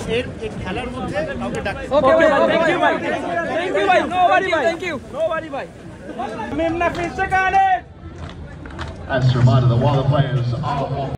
এর খেলার মধ্যে কাউকে ডাকতে ওকে ভাই থ্যাংক ইউ ভাই নো ওয়ারি ভাই থ্যাংক ইউ নো ওয়ারি ভাই মিম নাফিস সেখানে As a reminder, that while the players are